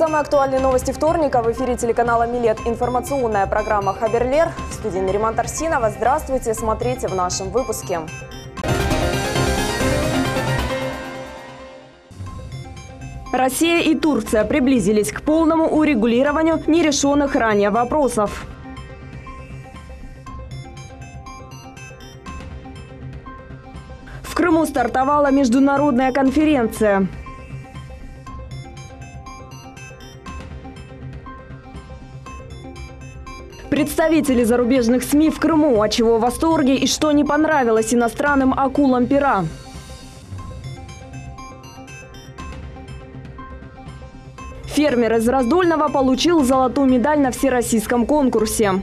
Самые актуальные новости вторника в эфире телеканала «Милет». Информационная программа «Хаберлер». В студии Нариман Тарсинова. Здравствуйте, смотрите в нашем выпуске. Россия и Турция приблизились к полному урегулированию нерешенных ранее вопросов. В Крыму стартовала международная конференция. Представители зарубежных СМИ в Крыму, от чего в восторге и что не понравилось иностранным акулам пера. Фермер из Раздольного получил золотую медаль на всероссийском конкурсе.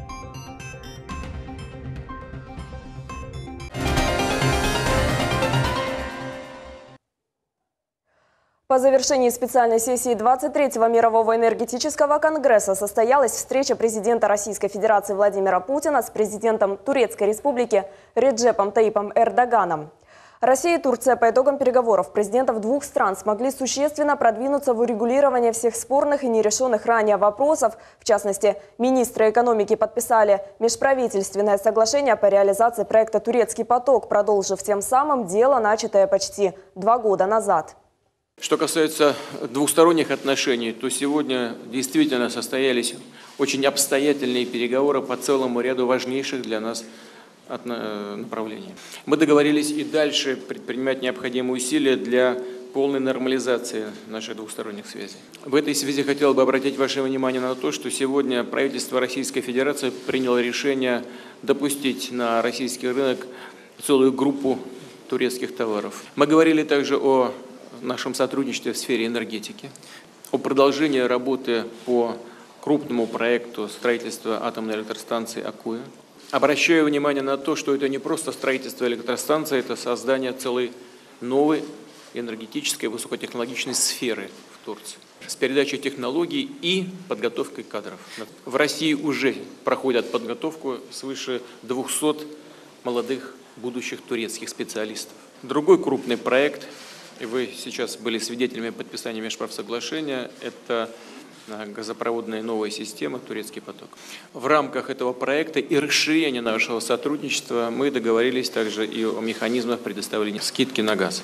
По завершении специальной сессии 23-го Мирового энергетического конгресса состоялась встреча президента Российской Федерации Владимира Путина с президентом Турецкой Республики Реджепом Таипом Эрдоганом. Россия и Турция по итогам переговоров президентов двух стран смогли существенно продвинуться в урегулировании всех спорных и нерешенных ранее вопросов. В частности, министры экономики подписали межправительственное соглашение по реализации проекта «Турецкий поток», продолжив тем самым дело, начатое почти 2 года назад. Что касается двухсторонних отношений, то сегодня действительно состоялись очень обстоятельные переговоры по целому ряду важнейших для нас направлений. Мы договорились и дальше предпринимать необходимые усилия для полной нормализации наших двухсторонних связей. В этой связи хотел бы обратить ваше внимание на то, что сегодня правительство Российской Федерации приняло решение допустить на российский рынок целую группу турецких товаров. Мы говорили также о нашем сотрудничестве в сфере энергетики, о продолжении работы по крупному проекту строительства атомной электростанции «Аккуя». Обращаю внимание на то, что это не просто строительство электростанции, это создание целой новой энергетической высокотехнологичной сферы в Турции с передачей технологий и подготовкой кадров. В России уже проходят подготовку свыше 200 молодых будущих турецких специалистов. Другой крупный проект, и вы сейчас были свидетелями подписания межправсоглашения, это газопроводная новая система «Турецкий поток». В рамках этого проекта и расширения нашего сотрудничества мы договорились также и о механизмах предоставления скидки на газ.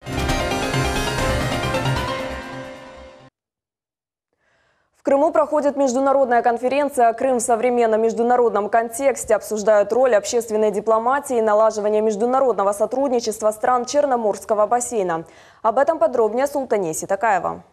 В Крыму проходит международная конференция «Крым в современном международном контексте». Обсуждают роль общественной дипломатии и налаживания международного сотрудничества стран Черноморского бассейна. Об этом подробнее Султане Ситакаева.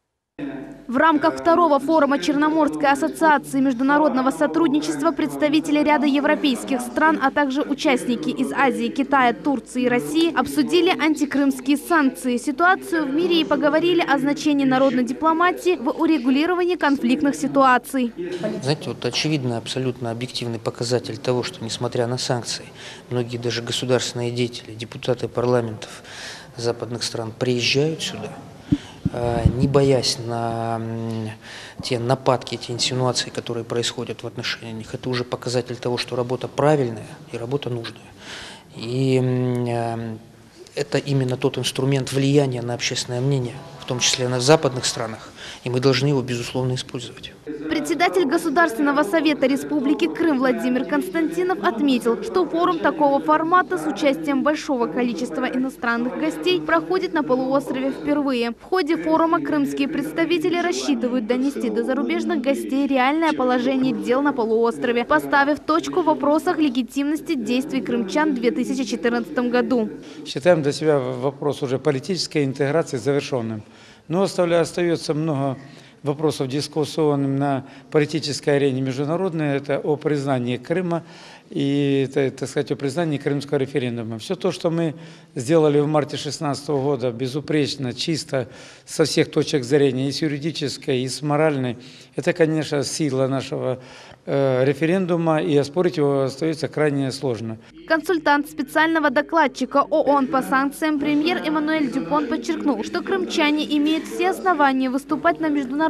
В рамках второго форума Черноморской ассоциации международного сотрудничества представители ряда европейских стран, а также участники из Азии, Китая, Турции и России обсудили антикрымские санкции, ситуацию в мире и поговорили о значении народной дипломатии в урегулировании конфликтных ситуаций. Знаете, вот очевидно, абсолютно объективный показатель того, что несмотря на санкции, многие даже государственные деятели, депутаты парламентов западных стран приезжают сюда, не боясь на те нападки, те инсинуации, которые происходят в отношении них. Это уже показатель того, что работа правильная и работа нужная. И это именно тот инструмент влияния на общественное мнение, в том числе на западных странах, и мы должны его, безусловно, использовать. Председатель Государственного совета Республики Крым Владимир Константинов отметил, что форум такого формата с участием большого количества иностранных гостей проходит на полуострове впервые. В ходе форума крымские представители рассчитывают донести до зарубежных гостей реальное положение дел на полуострове, поставив точку в вопросах легитимности действий крымчан в 2014 году. Считаем для себя вопрос уже политической интеграции завершенным. Но остается много вопросов дискуссионных на политической арене международной. Это о признании Крыма и, так сказать, о признании крымского референдума. Все то, что мы сделали в марте 2016 года, безупречно, чисто, со всех точек зрения, и с юридической, и с моральной, это, конечно, сила нашего референдума, и оспорить его остается крайне сложно. Консультант специального докладчика ООН по санкциям премьер Эммануэль Дюпон подчеркнул, что крымчане имеют все основания выступать на международной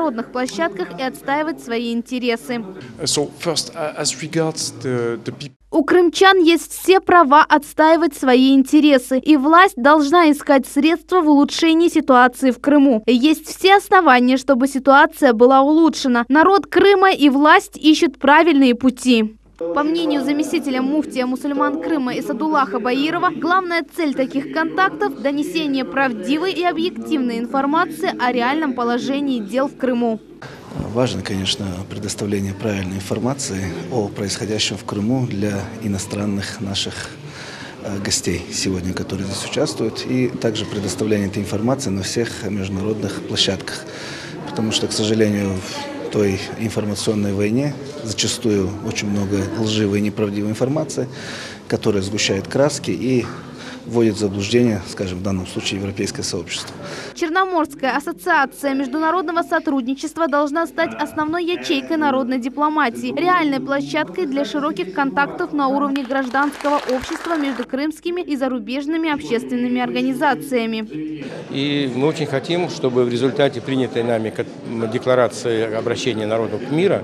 международных площадках и отстаивать свои интересы. So first, as regards the people. У крымчан есть все права отстаивать свои интересы, и власть должна искать средства в улучшении ситуации в Крыму. Есть все основания, чтобы ситуация была улучшена. Народ Крыма и власть ищут правильные пути. По мнению заместителя муфтия мусульман Крыма Исадуллаха Баирова, главная цель таких контактов – донесение правдивой и объективной информации о реальном положении дел в Крыму. Важно, конечно, предоставление правильной информации о происходящем в Крыму для иностранных наших гостей сегодня, которые здесь участвуют, и также предоставление этой информации на всех международных площадках. Потому что, к сожалению, в той информационной войне зачастую очень много лживой и неправдивой информации, которая сгущает краски и вводит в заблуждение, скажем, в данном случае европейское сообщество. Черноморская ассоциация международного сотрудничества должна стать основной ячейкой народной дипломатии, реальной площадкой для широких контактов на уровне гражданского общества между крымскими и зарубежными общественными организациями. И мы очень хотим, чтобы в результате принятой нами декларации обращения народов мира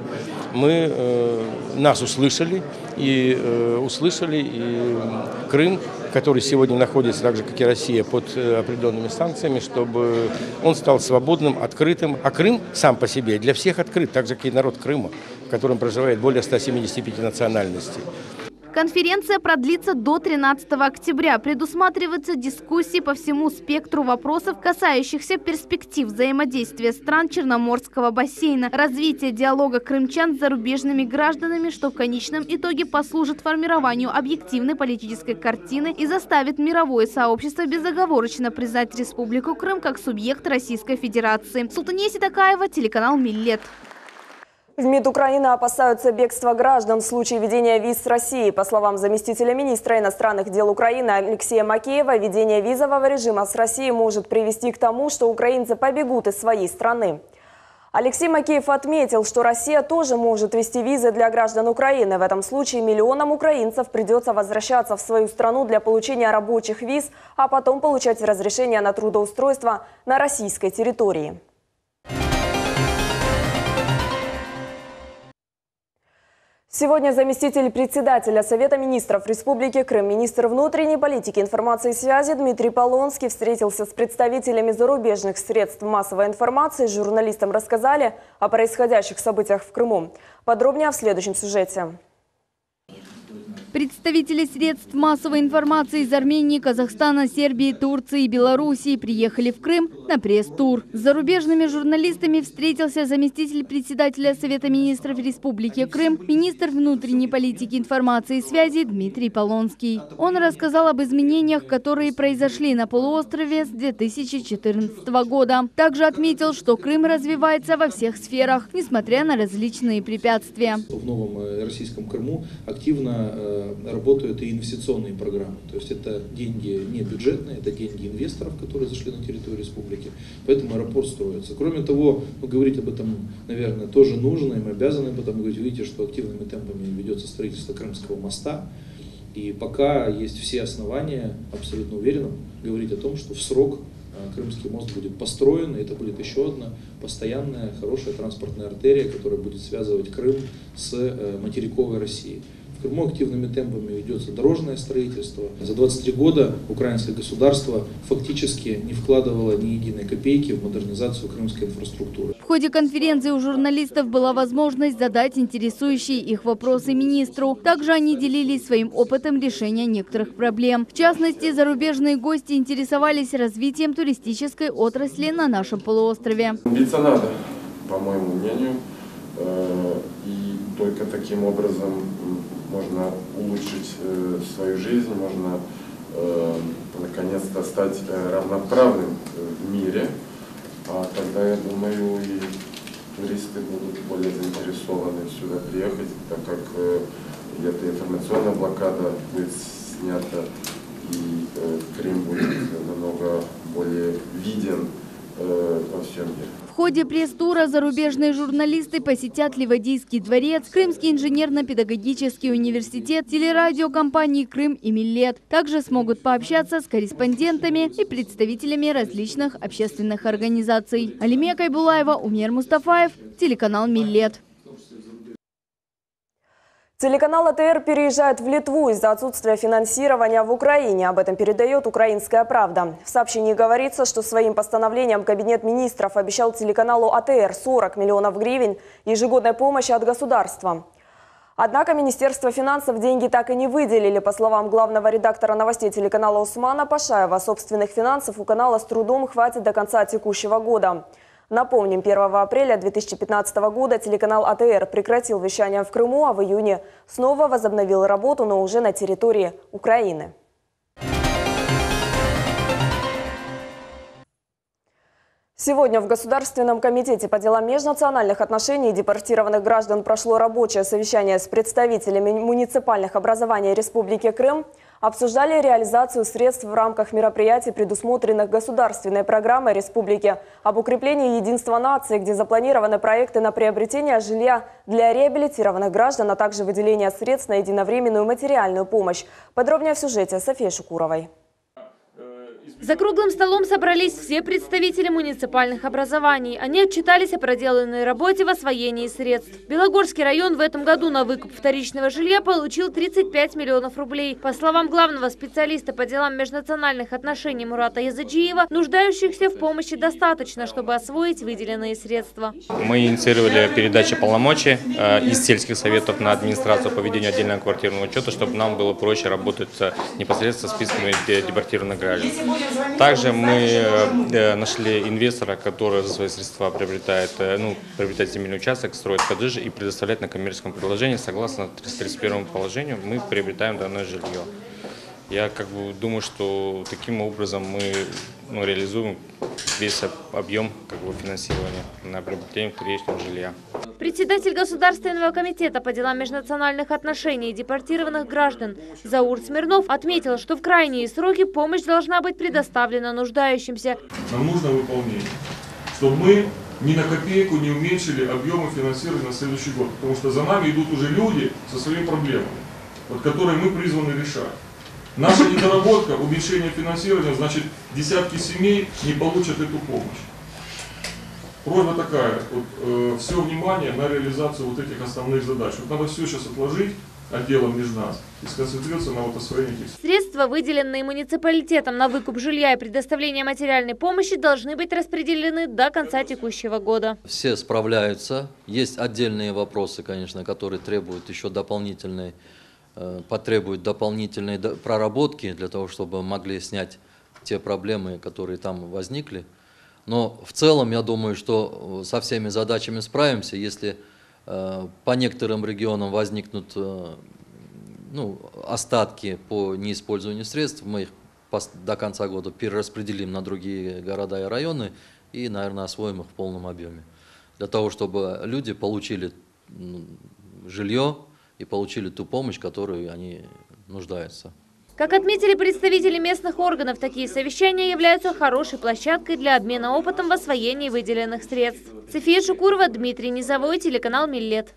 нас услышали и Крым, который сегодня находится, так же как и Россия, под определенными санкциями, чтобы он стал свободным, открытым. А Крым сам по себе для всех открыт, так же как и народ Крыма, в котором проживает более 175 национальностей. Конференция продлится до 13 октября. Предусматриваются дискуссии по всему спектру вопросов, касающихся перспектив взаимодействия стран Черноморского бассейна, развития диалога крымчан с зарубежными гражданами, что в конечном итоге послужит формированию объективной политической картины и заставит мировое сообщество безоговорочно признать Республику Крым как субъект Российской Федерации. Султания Ситакаева, телеканал «Миллет». В МИД Украины опасаются бегства граждан в случае введения виз с Россией. По словам заместителя министра иностранных дел Украины Алексея Макеева, введение визового режима с Россией может привести к тому, что украинцы побегут из своей страны. Алексей Макеев отметил, что Россия тоже может ввести визы для граждан Украины. В этом случае миллионам украинцев придется возвращаться в свою страну для получения рабочих виз, а потом получать разрешение на трудоустройство на российской территории. Сегодня заместитель председателя Совета министров Республики Крым, министр внутренней политики, информации и связи Дмитрий Полонский встретился с представителями зарубежных средств массовой информации. Журналистам рассказали о происходящих событиях в Крыму. Подробнее в следующем сюжете. Представители средств массовой информации из Армении, Казахстана, Сербии, Турции и Белоруссии приехали в Крым на пресс-тур. С зарубежными журналистами встретился заместитель председателя Совета министров Республики Крым, министр внутренней политики, информации и связи Дмитрий Полонский. Он рассказал об изменениях, которые произошли на полуострове с 2014 года. Также отметил, что Крым развивается во всех сферах, несмотря на различные препятствия. В новом российском Крыму активно работают и инвестиционные программы. То есть это деньги не бюджетные, это деньги инвесторов, которые зашли на территорию республики. Поэтому аэропорт строится. Кроме того, говорить об этом, наверное, тоже нужно, и мы обязаны об этом говорить. Видите, что активными темпами ведется строительство Крымского моста. И пока есть все основания, абсолютно уверенно, говорить о том, что в срок Крымский мост будет построен, и это будет еще одна постоянная, хорошая транспортная артерия, которая будет связывать Крым с материковой Россией. В Крыму активными темпами ведется дорожное строительство. За 23 года украинское государство фактически не вкладывало ни единой копейки в модернизацию крымской инфраструктуры. В ходе конференции у журналистов была возможность задать интересующие их вопросы министру. Также они делились своим опытом решения некоторых проблем. В частности, зарубежные гости интересовались развитием туристической отрасли на нашем полуострове. Биться надо, по моему мнению, и только таким образом можно улучшить свою жизнь, можно наконец-то стать равноправным в мире. А тогда, я думаю, и туристы будут более заинтересованы сюда приехать, так как эта информационная блокада будет снята, и Крым будет намного более виден во всем мире. В ходе пресс-тура зарубежные журналисты посетят Ливадийский дворец, Крымский инженерно-педагогический университет, телерадиокомпании «Крым» и «Миллет». Также смогут пообщаться с корреспондентами и представителями различных общественных организаций. Алимия Кайбулаева, Умер Мустафаев, телеканал «Миллет». Телеканал АТР переезжает в Литву из-за отсутствия финансирования в Украине. Об этом передает «Украинская правда». В сообщении говорится, что своим постановлением Кабинет министров обещал телеканалу АТР 40 миллионов гривен ежегодной помощи от государства. Однако Министерство финансов деньги так и не выделили. По словам главного редактора новостей телеканала Усмана Пашаева, собственных финансов у канала с трудом хватит до конца текущего года. Напомним, 1 апреля 2015 года телеканал АТР прекратил вещание в Крыму, а в июне снова возобновил работу, но уже на территории Украины. Сегодня в Государственном комитете по делам межнациональных отношений депортированных граждан прошло рабочее совещание с представителями муниципальных образований Республики Крым. Обсуждали реализацию средств в рамках мероприятий, предусмотренных государственной программой республики об укреплении единства нации, где запланированы проекты на приобретение жилья для реабилитированных граждан, а также выделение средств на единовременную материальную помощь. Подробнее в сюжете Софии Шукуровой. За круглым столом собрались все представители муниципальных образований. Они отчитались о проделанной работе в освоении средств. Белогорский район в этом году на выкуп вторичного жилья получил 35 миллионов рублей. По словам главного специалиста по делам межнациональных отношений Мурата Язаджиева, нуждающихся в помощи достаточно, чтобы освоить выделенные средства. Мы инициировали передачу полномочий из сельских советов на администрацию по ведению отдельного квартирного учета, чтобы нам было проще работать непосредственно с списками депортированных граждан. Также мы нашли инвестора, который за свои средства приобретает земельный участок, строит коттеджи и предоставляет на коммерческом предложении. Согласно 331 положению мы приобретаем данное жилье. Я думаю, что таким образом мы реализуем весь объем финансирования на приобретение вторичного жилья. Председатель Государственного комитета по делам межнациональных отношений и депортированных граждан Заур Смирнов отметил, что в крайние сроки помощь должна быть предоставлена нуждающимся. Нам нужно выполнение, чтобы мы ни на копейку не уменьшили объемы финансирования на следующий год, потому что за нами идут уже люди со своими проблемами, которые мы призваны решать. Наша недоработка, уменьшение финансирования, значит, десятки семей не получат эту помощь. Просьба такая, все внимание на реализацию этих основных задач. Надо все сейчас отложить отделом Межназ и сконцентрироваться на освоении этих средств. Средства, выделенные муниципалитетом на выкуп жилья и предоставление материальной помощи, должны быть распределены до конца текущего года. Все справляются. Есть отдельные вопросы, конечно, которые требуют еще потребуют дополнительной проработки для того, чтобы могли снять те проблемы, которые там возникли. Но в целом, я думаю, что со всеми задачами справимся. Если по некоторым регионам возникнут остатки по неиспользованию средств, мы их до конца года перераспределим на другие города и районы и, наверное, освоим их в полном объеме. Для того, чтобы люди получили жилье и получили ту помощь, которую они нуждаются. Как отметили представители местных органов, такие совещания являются хорошей площадкой для обмена опытом в освоении выделенных средств. София Шукурова, Дмитрий Низовой, телеканал «Миллет».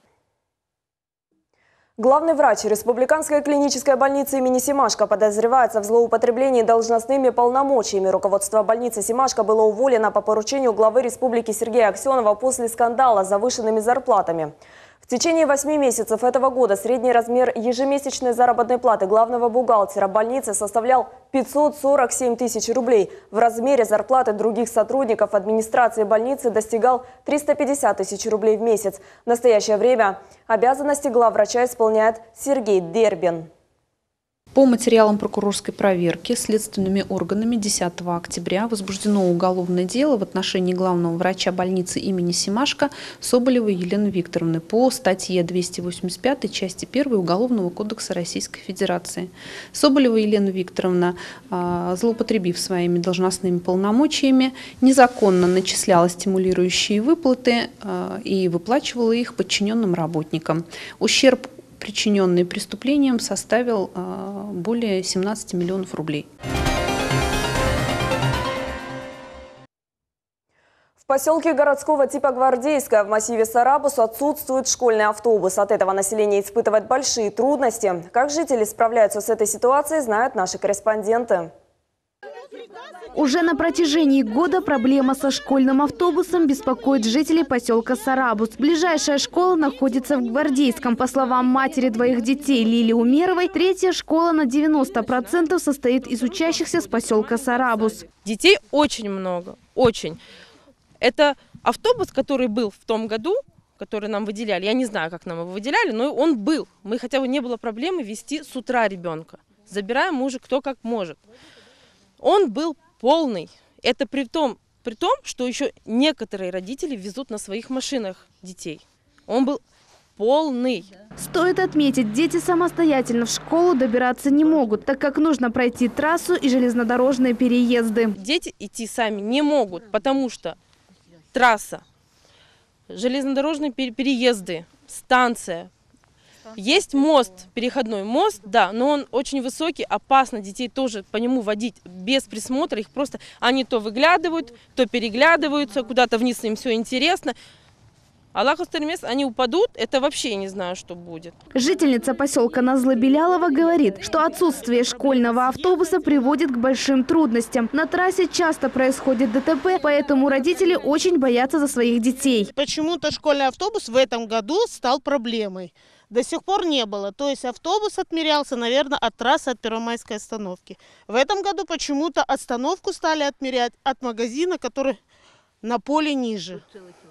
Главный врач Республиканской клинической больницы имени Семашко подозревается в злоупотреблении должностными полномочиями. Руководство больницы Семашко было уволено по поручению главы республики Сергея Аксенова после скандала с завышенными зарплатами. В течение 8 месяцев этого года средний размер ежемесячной заработной платы главного бухгалтера больницы составлял 547 тысяч рублей. В размере зарплаты других сотрудников администрации больницы достигал 350 тысяч рублей в месяц. В настоящее время обязанности главврача исполняет Сергей Дербин. По материалам прокурорской проверки следственными органами 10 октября возбуждено уголовное дело в отношении главного врача больницы имени Семашко Соболевой Елены Викторовны по статье 285 части 1 Уголовного кодекса Российской Федерации. Соболева Елена Викторовна, злоупотребив своими должностными полномочиями, незаконно начисляла стимулирующие выплаты и выплачивала их подчиненным работникам. Ущерб, причиненный преступлением, составил более 17 миллионов рублей. В поселке городского типа Гвардейское в массиве Сарабус отсутствует школьный автобус. От этого население испытывает большие трудности. Как жители справляются с этой ситуацией, знают наши корреспонденты. Уже на протяжении года проблема со школьным автобусом беспокоит жителей поселка Сарабус. Ближайшая школа находится в Гвардейском. По словам матери двоих детей Лилии Умеровой, третья школа на 90% состоит из учащихся с поселка Сарабус. Детей очень много, очень. Это автобус, который был в том году, который нам выделяли. Я не знаю, как нам его выделяли, но он был. Мы хотя бы не было проблемы везти с утра ребенка. Забираем мы уже кто как может. Он был полный. Это при том, что еще некоторые родители везут на своих машинах детей. Он был полный. Стоит отметить, дети самостоятельно в школу добираться не могут, так как нужно пройти трассу и железнодорожные переезды. Дети идти сами не могут, потому что трасса, железнодорожные переезды, станция. Есть мост, переходной мост, да, но он очень высокий, опасно детей тоже по нему водить без присмотра. Их просто, они то выглядывают, то переглядываются, куда-то вниз им все интересно. Аллаху стремес, они упадут, это вообще не знаю, что будет. Жительница поселка Назлы Белялова говорит, что отсутствие школьного автобуса приводит к большим трудностям. На трассе часто происходит ДТП, поэтому родители очень боятся за своих детей. Почему-то школьный автобус в этом году стал проблемой. До сих пор не было. То есть автобус отмерялся, наверное, от трассы, от Первомайской остановки. В этом году почему-то остановку стали отмерять от магазина, который на поле ниже.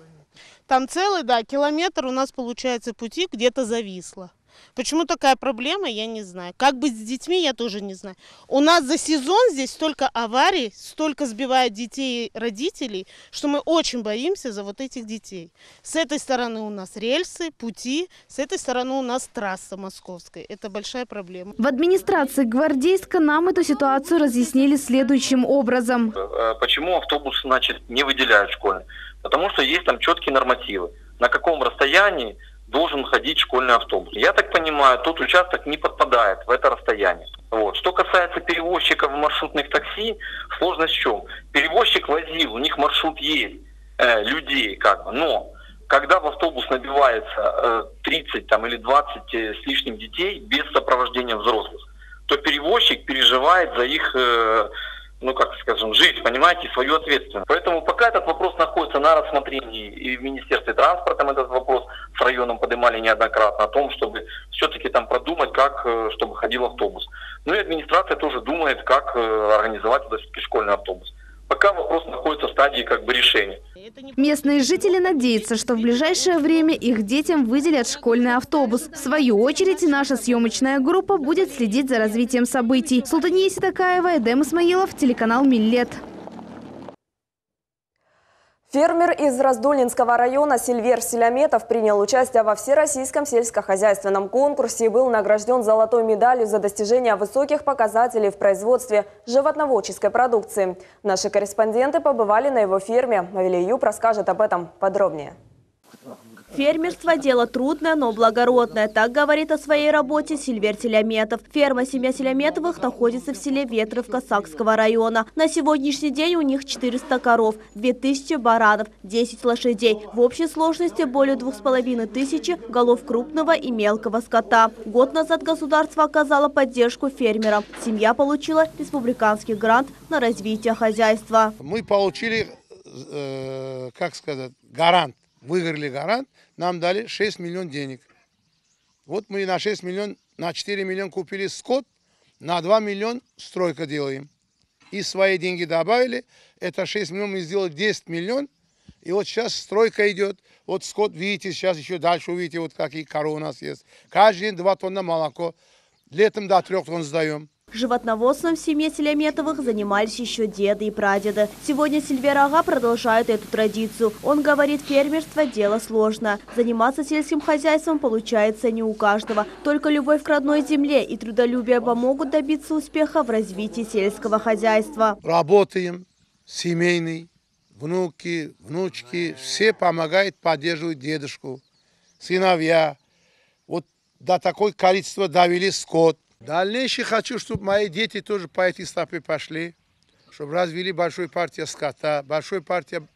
Там целый, да, километр у нас, получается, пути где-то зависло. Почему такая проблема, я не знаю. Как быть с детьми, я тоже не знаю. У нас за сезон здесь столько аварий, столько сбивает детей и родителей, что мы очень боимся за вот этих детей. С этой стороны у нас рельсы, пути, с этой стороны у нас трасса московская. Это большая проблема. В администрации Гвардейска нам эту ситуацию разъяснили следующим образом. Почему автобус, значит, не выделяют школьный? Потому что есть там четкие нормативы. На каком расстоянии должен ходить школьный автобус. Я так понимаю, тот участок не подпадает в это расстояние. Вот. Что касается перевозчиков маршрутных такси, сложность в чем? Перевозчик возил, у них маршрут есть, людей как бы, но когда в автобус набивается 30 там, или 20 с лишним детей без сопровождения взрослых, то перевозчик переживает за их ну, как скажем, жизнь, понимаете, свою ответственность. Поэтому пока этот вопрос находится на рассмотрении и в Министерстве транспорта, мы этот вопрос с районом поднимали неоднократно, о том, чтобы все-таки там продумать, как, чтобы ходил автобус. Ну и администрация тоже думает, как организовать туда все-таки школьный автобус. Пока вопрос находится в стадии как бы решения. Местные жители надеются, что в ближайшее время их детям выделят школьный автобус. В свою очередь, наша съемочная группа будет следить за развитием событий. Султания Ситакаева, Эдем Исмаилов, телеканал Миллет. Фермер из Раздольнинского района Сильвер Селяметов принял участие во всероссийском сельскохозяйственном конкурсе и был награжден золотой медалью за достижение высоких показателей в производстве животноводческой продукции. Наши корреспонденты побывали на его ферме. Авелия Юб расскажет об этом подробнее. Фермерство – дело трудное, но благородное. Так говорит о своей работе Сильвер Селяметов. Ферма семья Селяметовых находится в селе Ветровка Сакского района. На сегодняшний день у них 400 коров, 2000 баранов, 10 лошадей. В общей сложности более 2500 голов крупного и мелкого скота. Год назад государство оказало поддержку фермерам. Семья получила республиканский грант на развитие хозяйства. Мы получили, как сказать, гарант. Выиграли гарант, нам дали 6 миллионов денег. Вот мы на 6 миллионов, на 4 миллиона купили скот, на 2 миллиона стройка делаем. И свои деньги добавили, это 6 миллионов мы сделали 10 миллионов. И вот сейчас стройка идет. Вот скот, видите, сейчас еще дальше увидите, вот какие коровы у нас есть. Каждый день 2 тонны молоко, летом до 3 тонн сдаем. Животноводством в семье Селяметовых занимались еще деды и прадеды. Сегодня Сильвер Ага продолжает эту традицию. Он говорит, фермерство – дело сложное. Заниматься сельским хозяйством получается не у каждого. Только любовь к родной земле и трудолюбие помогут добиться успеха в развитии сельского хозяйства. Работаем, семейный, внуки, внучки, все помогают, поддерживают дедушку, сыновья. Вот до такого количества довели скот. Дальнейшее хочу, чтобы мои дети тоже по этой стопе пошли, чтобы развили большую партию скота, большую партию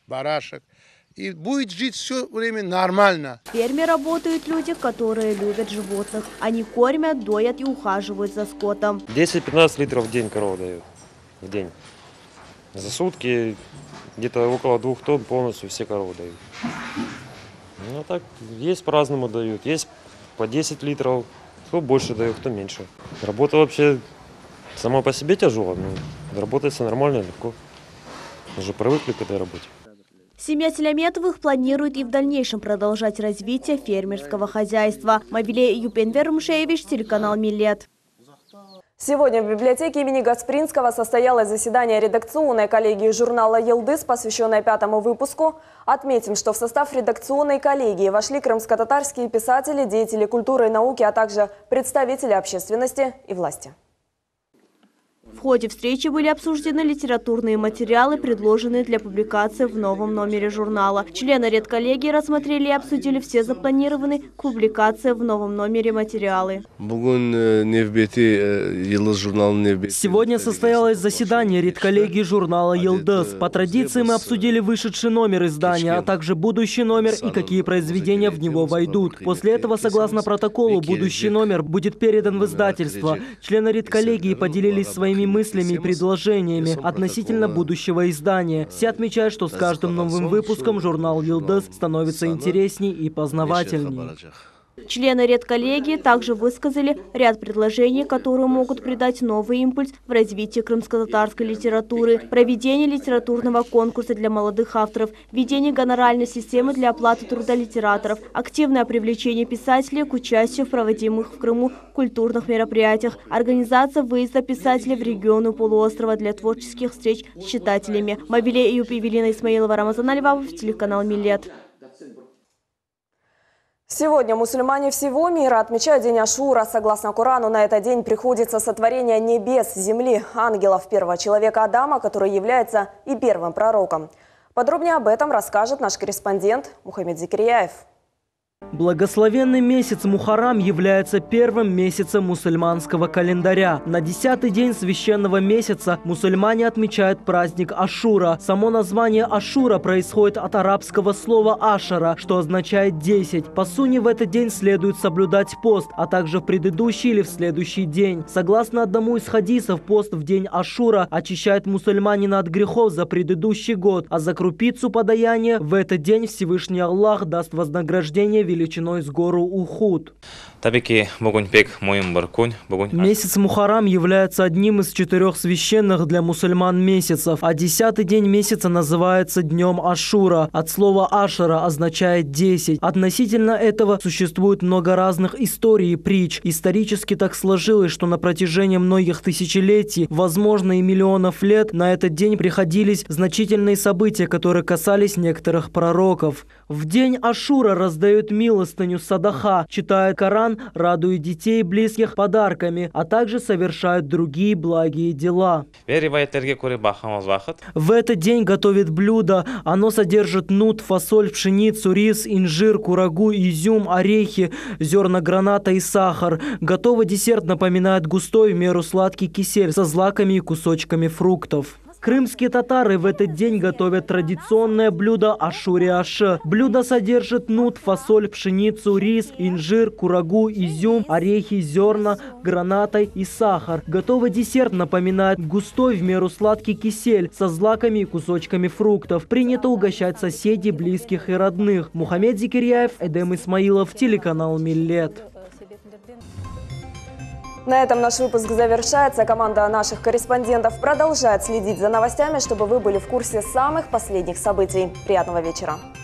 барашек. И будет жить все время нормально. В ферме работают люди, которые любят животных. Они кормят, доят и ухаживают за скотом. 10-15 литров в день корова дают. В день. За сутки где-то около 2 тонн полностью все коровы дают. Ну так, есть по-разному дают. Есть по 10 литров. Кто больше дает, кто меньше. Работа вообще сама по себе тяжелая, но работается нормально, легко. Уже привыкли к этой работе. Семья Селяметовых планирует и в дальнейшем продолжать развитие фермерского хозяйства. Мавиле Юпенвермшевич, телеканал Милет. Сегодня в библиотеке имени Гаспринского состоялось заседание редакционной коллегии журнала «Йылдыз», посвященное 5-му выпуску. Отметим, что в состав редакционной коллегии вошли крымско-татарские писатели, деятели культуры и науки, а также представители общественности и власти. В ходе встречи были обсуждены литературные материалы, предложенные для публикации в новом номере журнала. Члены редколлегии рассмотрели и обсудили все запланированные к публикации в новом номере материалы. Сегодня состоялось заседание редколлегии журнала «Йылдыз». По традиции мы обсудили вышедший номер издания, а также будущий номер и какие произведения в него войдут. После этого, согласно протоколу, будущий номер будет передан в издательство. Члены редколлегии поделились своими мыслями и предложениями относительно будущего издания. Все отмечают, что с каждым новым выпуском журнал «Йылдыз» становится интересней и познавательней. Члены редколлегии также высказали ряд предложений, которые могут придать новый импульс в развитии крымско-татарской литературы, проведение литературного конкурса для молодых авторов, введение гонорарной системы для оплаты труда литераторов, активное привлечение писателей к участию в проводимых в Крыму культурных мероприятиях, организация выезда писателей в регионы полуострова для творческих встреч с читателями. Мавиле Июб, Евелина Исмаилова, Рамазан Алибабов, телеканал Милет. Сегодня мусульмане всего мира отмечают День Ашура. Согласно Корану, на этот день приходится сотворение небес, земли, ангелов, первого человека Адама, который является и первым пророком. Подробнее об этом расскажет наш корреспондент Мухаммед Зикрияев. Благословенный месяц Мухаррам является первым месяцем мусульманского календаря. На 10-й день священного месяца мусульмане отмечают праздник Ашура. Само название Ашура происходит от арабского слова «ашара», что означает 10. По сунне в этот день следует соблюдать пост, а также в предыдущий или в следующий день. Согласно одному из хадисов, пост в день Ашура очищает мусульманина от грехов за предыдущий год, а за крупицу подаяния в этот день Всевышний Аллах даст вознаграждение величиной с гору Ухуд. Месяц Мухаррам является одним из 4 священных для мусульман месяцев, а 10-й день месяца называется днем Ашура. От слова «ашара» означает 10. Относительно этого существует много разных историй и притч. Исторически так сложилось, что на протяжении многих тысячелетий, возможно и миллионов лет, на этот день приходились значительные события, которые касались некоторых пророков. В день Ашура раздают милостыню садаха, читают Коран, радуют детей и близких подарками, а также совершают другие благие дела. В этот день готовят блюдо. Оно содержит нут, фасоль, пшеницу, рис, инжир, курагу, изюм, орехи, зерна граната и сахар. Готовый десерт напоминает густой, в меру сладкий кисель со злаками и кусочками фруктов. Крымские татары в этот день готовят традиционное блюдо ашури-аше. Блюдо содержит нут, фасоль, пшеницу, рис, инжир, курагу, изюм, орехи, зерна, граната и сахар. Готовый десерт напоминает густой, в меру сладкий кисель со злаками и кусочками фруктов. Принято угощать соседей, близких и родных. Мухаммед Зикрияев, Эдем Исмаилов, телеканал Милет. На этом наш выпуск завершается. Команда наших корреспондентов продолжает следить за новостями, чтобы вы были в курсе самых последних событий. Приятного вечера.